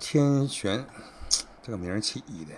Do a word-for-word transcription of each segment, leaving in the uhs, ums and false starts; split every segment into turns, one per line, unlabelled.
天璇，这个名儿起的。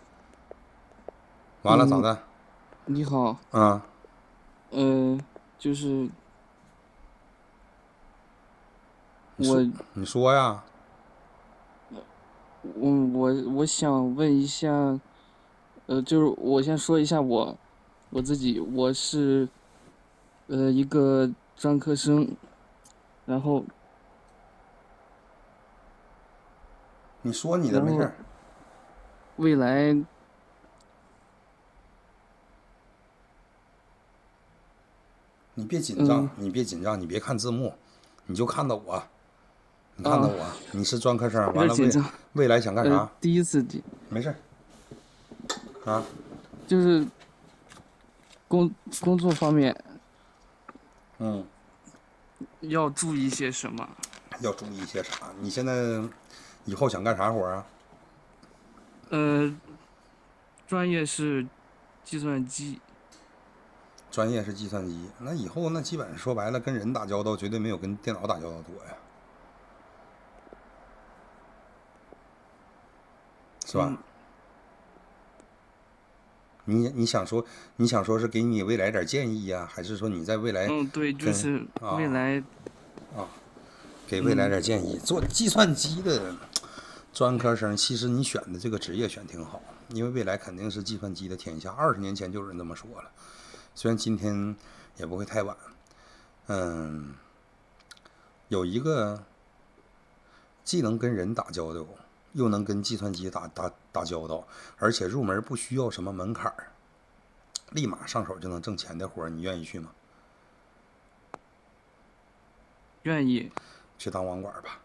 完了咋
嗯，
的？
你好。
啊，
呃，就是
你说
我，
你说呀？
我我我想问一下，呃，就是我先说一下我我自己，我是呃一个专科生，然后
你说你的
然后
没事儿。
未来，
你别紧张，
嗯
你别紧张，你别看字幕，你就看到我，你看到
啊，
我，你是专科生，完了未
有点紧张。
未来想干
呃，
啥？
第一次第
没事儿啊。
就是工工作方面
嗯，
要注意些什么？
要注意一些啥？你现在以后想干啥活啊？
呃，专业是计算机。
专业是计算机，那以后那基本说白了，跟人打交道绝对没有跟电脑打交道多呀，是吧？
嗯
你你想说你想说是给你未来点建议呀、还是说你在未来
嗯，对，就
跟
是未
啊
来。
给未来
嗯
点建议？做计算机的专科生，其实你选的这个职业选挺好，因为未来肯定是计算机的天下。二十年前就有人这么说了，虽然今天也不会太晚。嗯，有一个既能跟人打交道，又能跟计算机打打打交道，而且入门不需要什么门槛儿，立马上手就能挣钱的活儿，你愿意去吗？
愿意。
去当网管吧。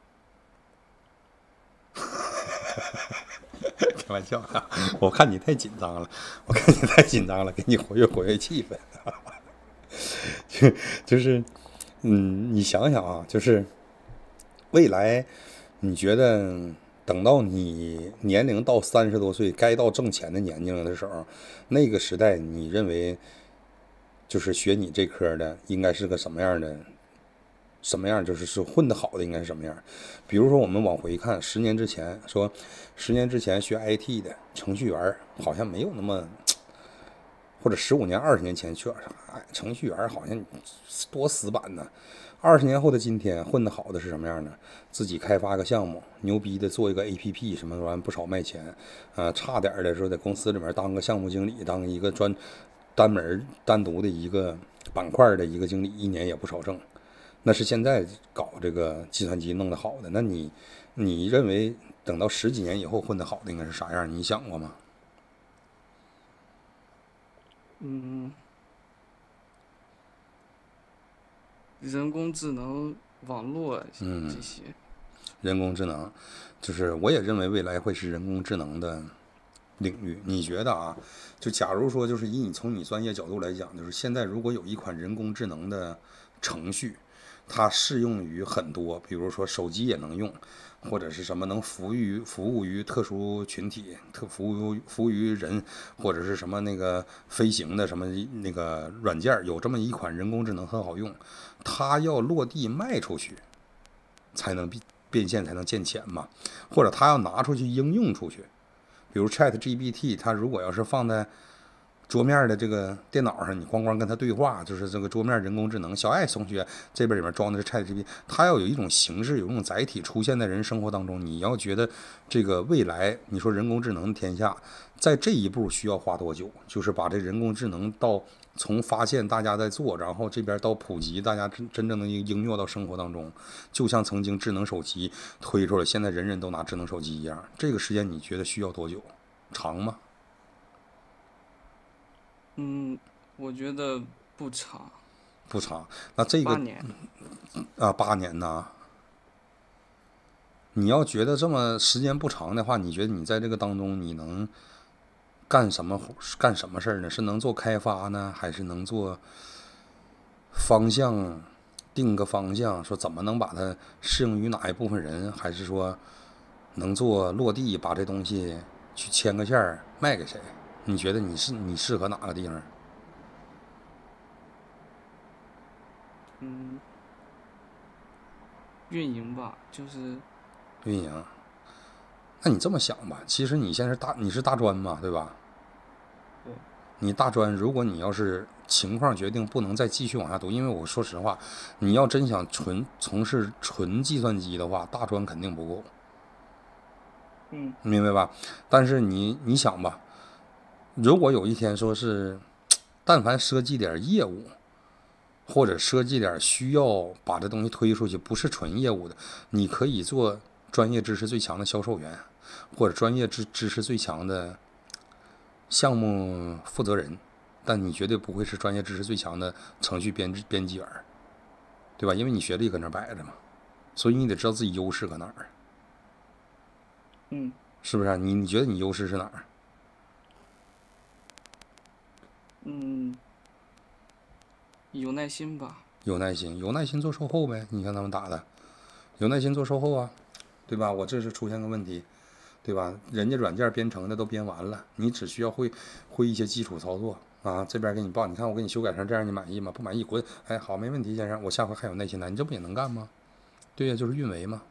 开玩笑的，我看你太紧张了，我看你太紧张了，给你活跃活跃气氛。就就是，嗯，你想想啊，就是未来，你觉得等到你年龄到三十多岁，该到挣钱的年纪了的时候，那个时代，你认为就是学你这科的应该是个什么样的？什么样就是是混得好的应该是什么样？比如说我们往回看，十年之前说，十年之前学 I T 的程序员好像没有那么，或者十五年、二十年前去程序员好像多死板呢。二十年后的今天，混得好的是什么样呢？自己开发个项目，牛逼的做一个 A P P 什么玩意不少卖钱，啊、呃，差点的说在公司里面当个项目经理，当一个专单门单独的一个板块的一个经理，一年也不少挣。那是现在搞这个计算机弄得好的，那你你认为等到十几年以后混得好的应该是啥样？你想过吗？
嗯，人工智能、网络这些。
人工智能，就是我也认为未来会是人工智能的领域。你觉得啊？就假如说，就是以你从你专业角度来讲，就是现在如果有一款人工智能的程序，它适用于很多，比如说手机也能用，或者是什么能服务于服务于特殊群体，特服务服务于人，或者是什么那个飞行的什么那个软件，有这么一款人工智能很好用，它要落地卖出去，才能变现，才能见钱嘛，或者它要拿出去应用出去，比如 Chat G P T，它如果要是放在桌面的这个电脑上，你咣咣跟他对话，就是这个桌面人工智能。小爱同学这边里面装的是 ChatGPT，它要有一种形式，有一种载体出现在人生活当中。你要觉得这个未来，你说人工智能天下，在这一步需要花多久？就是把这人工智能到从发现大家在做，然后这边到普及，大家真真正的应用到生活当中，就像曾经智能手机推出来，现在人人都拿智能手机一样。这个时间你觉得需要多久？长吗？
嗯，我觉得不长。
不长。那这个
八年。
啊，八年呐，你要觉得这么时间不长的话，你觉得你在这个当中你能干什么干什么事儿呢？是能做开发呢，还是能做方向定个方向，说怎么能把它适用于哪一部分人，还是说能做落地，把这东西去牵个线儿卖给谁？你觉得你是你适合哪个地方？
嗯，运营吧，就是
运营。 那你这么想吧，其实你现在是大你是大专嘛，对吧？
对。
你大专，如果你要是情况决定不能再继续往下读，因为我说实话，你要真想纯从事纯计算机的话，大专肯定不够。
嗯，
明白吧？但是你你想吧，如果有一天说是，但凡涉及点业务，或者涉及点需要把这东西推出去，不是纯业务的，你可以做专业知识最强的销售员，或者专业知知识最强的项目负责人，但你绝对不会是专业知识最强的程序编编辑员，对吧？因为你学历搁那摆着嘛，所以你得知道自己优势搁哪儿。
嗯，
是不是、啊？你你觉得你优势是哪儿？
嗯，有耐心吧。
有耐心，有耐心做售后呗。你看他们打的，有耐心做售后啊，对吧？我这是出现个问题，对吧？人家软件编程的都编完了，你只需要会会一些基础操作啊。这边给你报，你看我给你修改成这样，你满意吗？不满意滚。哎，好，没问题，先生，我下回还有耐心来，你这不也能干吗？对呀、啊，就是运维嘛，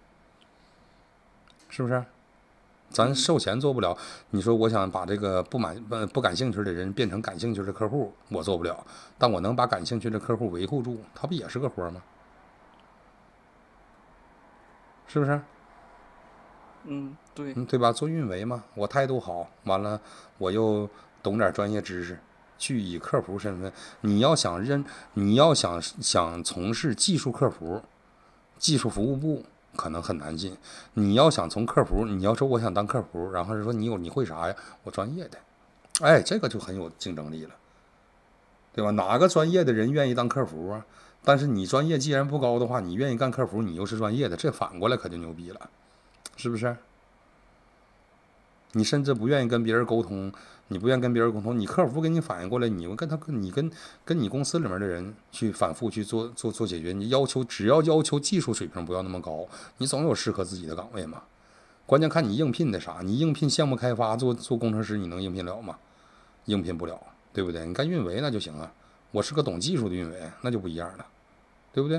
是不是？咱售前做不了，你说我想把这个不满不不感兴趣的人变成感兴趣的客户，我做不了，但我能把感兴趣的客户维护住，他不也是个活吗？是不是？
嗯，对，
嗯，对吧？做运维嘛，我态度好，完了我又懂点专业知识，去以客服身份，你要想认，你要想想从事技术客服、技术服务部。可能很难进。你要想从客服，你要说我想当客服，然后是说你有你会啥呀？我专业的，哎，这个就很有竞争力了，对吧？哪个专业的人愿意当客服啊？但是你专业既然不高的话，你愿意干客服，你又是专业的，这反过来可就牛逼了，是不是？你甚至不愿意跟别人沟通，你不愿意跟别人沟通，你客服给你反应过来，你跟他你跟跟你公司里面的人去反复去做做做解决，你要求只要要求技术水平不要那么高，你总有适合自己的岗位嘛。关键看你应聘的啥，你应聘项目开发做做工程师，你能应聘了吗？应聘不了，对不对？你干运维那就行啊，我是个懂技术的运维，那就不一样了，对不对？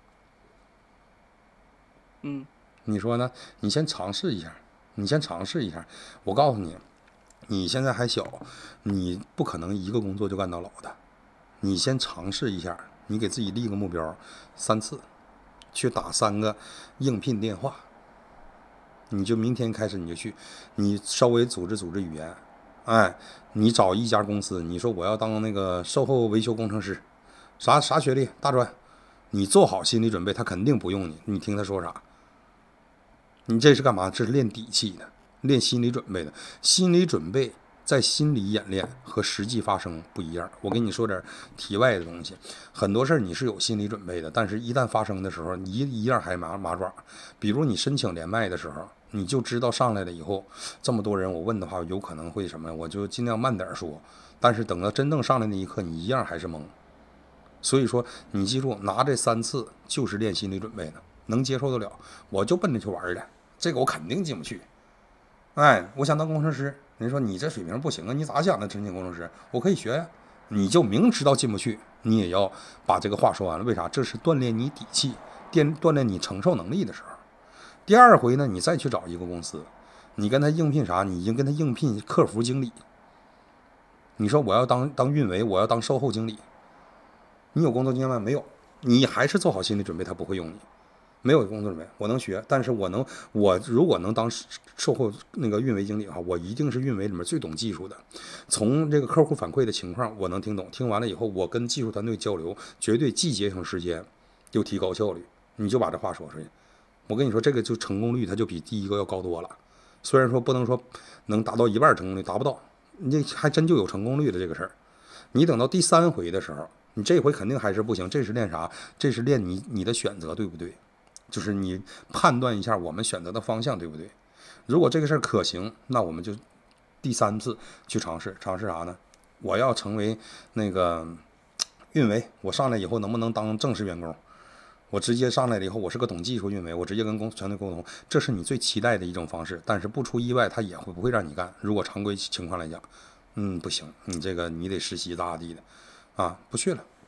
嗯，
你说呢？你先尝试一下。你先尝试一下，我告诉你，你现在还小，你不可能一个工作就干到老的。你先尝试一下，你给自己立个目标，三次去打三个应聘电话。你就明天开始你就去，你稍微组织组织语言，哎，你找一家公司，你说我要当那个售后维修工程师，啥啥学历，大专，你做好心理准备，他肯定不用你，你听他说啥。你这是干嘛？这是练底气的，练心理准备的。心理准备在心理演练和实际发生不一样。我跟你说点题外的东西，很多事儿你是有心理准备的，但是一旦发生的时候，你一样还麻麻爪。比如你申请连麦的时候，你就知道上来了以后，这么多人我问的话，有可能会什么，我就尽量慢点说。但是等到真正上来那一刻，你一样还是懵。所以说，你记住，拿这三次就是练心理准备的，能接受得了，我就奔着去玩的。这个我肯定进不去，哎，我想当工程师，人说你这水平不行啊，你咋想的申请工程师？我可以学呀，你就明知道进不去，你也要把这个话说完了。为啥？这是锻炼你底气，锻锻炼你承受能力的时候。第二回呢，你再去找一个公司，你跟他应聘啥？你已经跟他应聘客服经理。你说我要当当运维，我要当售后经理，你有工作经验吗？没有，你还是做好心理准备，他不会用你。没有工作准备，我能学，但是我能，我如果能当售后那个运维经理的话，我一定是运维里面最懂技术的。从这个客户反馈的情况，我能听懂，听完了以后，我跟技术团队交流，绝对既节省时间，又提高效率。你就把这话说出去，我跟你说，这个就成功率，它就比第一个要高多了。虽然说不能说能达到一半成功率，达不到，你这还真就有成功率的这个事儿。你等到第三回的时候，你这回肯定还是不行。这是练啥？这是练你你的选择，对不对？就是你判断一下我们选择的方向对不对？如果这个事儿可行，那我们就第三次去尝试，尝试啥呢？我要成为那个运维，我上来以后能不能当正式员工？我直接上来了以后，我是个懂技术运维，我直接跟公团队沟通，这是你最期待的一种方式。但是不出意外，他也会不会让你干？如果常规情况来讲，嗯，不行，你这个你得实习咋地的啊？不去了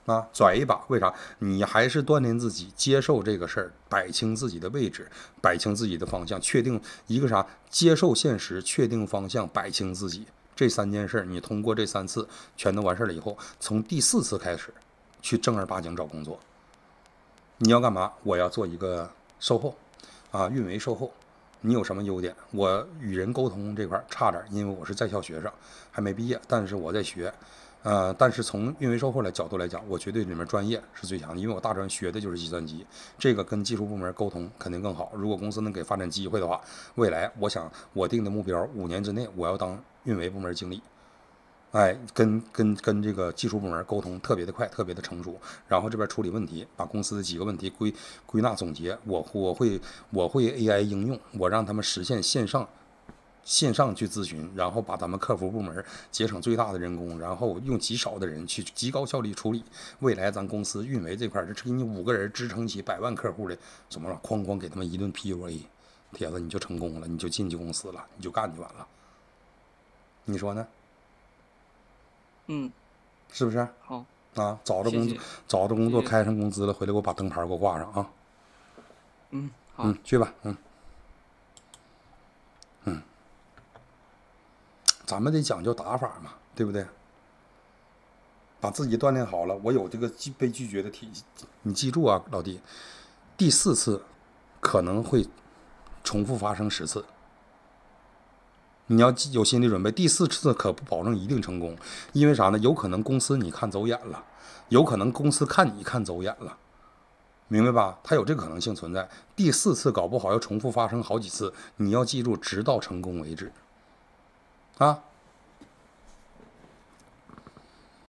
啊，拽一把，为啥？你还是锻炼自己，接受这个事儿，摆清自己的位置，摆清自己的方向，确定一个啥？接受现实，确定方向，摆清自己。这三件事，你通过这三次全都完事了以后，从第四次开始，去正儿八经找工作。你要干嘛？我要做一个售后，啊，运维售后。你有什么优点？我与人沟通这块差点，因为我是在校学生，还没毕业，但是我在学。呃，但是从运维售后的角度来讲，我绝对里面专业是最强的，因为我大专学的就是计算机，这个跟技术部门沟通肯定更好。如果公司能给发展机会的话，未来我想我定的目标，五年之内我要当运维部门经理。哎，跟跟跟这个技术部门沟通特别的快，特别的成熟，然后这边处理问题，把公司的几个问题归归纳总结，我我会我会 A I 应用，我让他们实现线上线上去咨询，然后把咱们客服部门节省最大的人工，然后用极少的人去极高效率处理。未来咱公司运维这块，这给你五个人支撑起百万客户的，怎么了？哐哐给他们一顿 P U A， 铁子你就成功了，你就进去公司了，你就干就完了。你说呢？
嗯，
是不是？
好
啊，找着工作，找着工作，开上工资了，回来给我把灯牌给我挂上啊。
嗯，好，
嗯，去吧，嗯，嗯，咱们得讲究打法嘛，对不对？把自己锻炼好了，我有这个被拒绝的体系。你记住啊，老弟，第四次可能会重复发生十次。你要有心理准备，第四次可不保证一定成功，因为啥呢？有可能公司你看走眼了，有可能公司看你看走眼了，明白吧？它有这个可能性存在。第四次搞不好要重复发生好几次，你要记住，直到成功为止，啊。